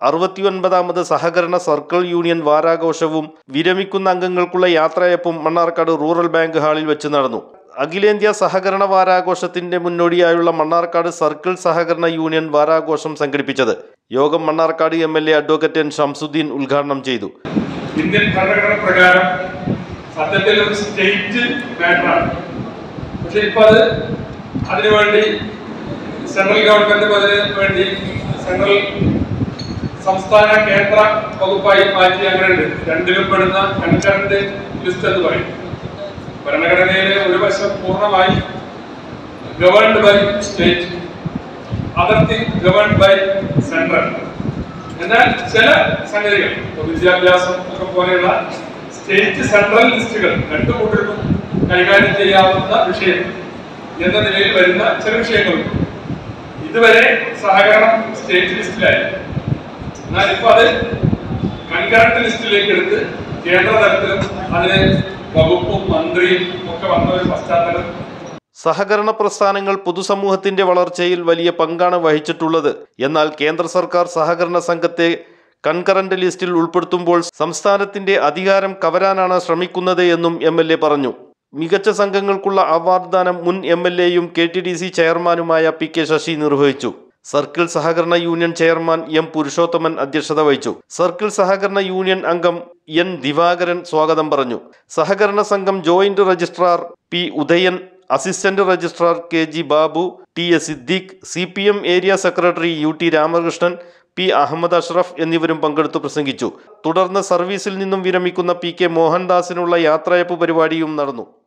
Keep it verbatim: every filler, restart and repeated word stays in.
അറുപത്തിയൊൻപതാമത് സഹകരണ circle union വാരാഘോഷവും വിരമിക്കുന്ന അംഗങ്ങൾക്കുള്ള യാത്രയപ്പും മണ്ണാർക്കാട് റൂറൽ ബാങ്ക് ഹാളിൽ വെച്ച് നടന്നു. അഖിലേന്ത്യാ സഹകരണ വാരാഘോഷത്തിന്റെ മുന്നോടിയായുള്ള മണ്ണാർക്കാട് സർക്കിൾ സഹകരണ യൂണിയൻ വാരാഘോഷം സംഘടിപ്പിച്ചത്. യോഗം Mannarkkad M L A advocate N Shamsuddin ഉദ്ഘാടനം ചെയ്തു. ഇന്ത്യൻ ഭരണഘടന പ്രകാരം സത്യത്തിൽ ഒരു സ്റ്റേറ്റ് മാറ്ററാണ്. പക്ഷെ ഇപ്പൊ അത് അതിനുവേണ്ടി സെൻട്രൽ ഗവൺമെന്റ് അതിന് വേണ്ടി സെൻട്രൽ സംസ്ഥാന കേന്ദ്ര വകുപ്പായി മാറ്റി അങ്ങനെ ഉണ്ട്. രണ്ടിലും പെടുന്ന കൺകറന്റ് ലിസ്റ്റ് എന്ന് പറയും. ഭരണഘടനയിലെ ഒരു വശം പൂർണ്ണമായി ഗവേൺഡ് ബൈ സ്റ്റേറ്റ്, അതിർത്തി ഗവേൺഡ് ബൈ സെൻട്രൽ. എന്നാൽ ചില സംഗതികൾ വിദ്യാഭ്യാസം ഒക്കെ പോലെയുള്ള സ്റ്റേറ്റ് സെൻട്രൽ ലിസ്റ്റുകൾ രണ്ടു കൂട്ടർക്കും കൈകാര്യം ചെയ്യാവുന്ന വിഷയം എന്ന നിലയിൽ വരുന്ന ചില വിഷയങ്ങളുണ്ട്. ഇതുവരെ സഹകരണം സ്റ്റേറ്റ് ലിസ്റ്റിലായി. എന്നാൽ ഇപ്പൊ അത് കൺകറന്റ് ലിസ്റ്റിലേക്ക് എടുത്ത് കേന്ദ്ര തലത്തിലും അതിന് വകുപ്പും മന്ത്രിയും ഒക്കെ വന്ന ഒരു പശ്ചാത്തലം. സഹകരണ പ്രസ്ഥാനങ്ങൾ പൊതുസമൂഹത്തിന്റെ വളർച്ചയിൽ വലിയ പങ്കാണ് വഹിച്ചിട്ടുള്ളത്. എന്നാൽ കേന്ദ്ര സർക്കാർ സഹകരണ സംഘത്തെ കൺകറന്റ് ലിസ്റ്റിൽ ഉൾപ്പെടുത്തുമ്പോൾ സംസ്ഥാനത്തിന്റെ അധികാരം കവരാനാണ് ശ്രമിക്കുന്നത് എന്നും എം എൽ എ പറഞ്ഞു. മികച്ച സംഘങ്ങൾക്കുള്ള അവാർഡ് ദാനം മുൻ എം എൽ എയും കെ ടി ഡി സി ചെയർമാനുമായ പി കെ ശശി നിർവഹിച്ചു. സർക്കിൾ സഹകരണ യൂണിയൻ ചെയർമാൻ എം പുരുഷോത്തമൻ അധ്യക്ഷത വഹിച്ചു. സർക്കിൾ സഹകരണ യൂണിയൻ അംഗം എൻ ദിവാകരൻ സ്വാഗതം പറഞ്ഞു. സഹകരണ സംഘം joint registrar P Udayan, assistant registrar K G Babu, T A Siddique, C P M area secretary U T Ramakrishnan, P Ahammed Ashraf എന്നിവരും പങ്കെടുത്തു പ്രസംഗിച്ചു. തുടർന്ന് സർവീസിൽ നിന്നും വിരമിക്കുന്ന പി കെ മോഹൻദാസിനുള്ള യാത്രയപ്പ് പരിപാടിയും നടന്നു.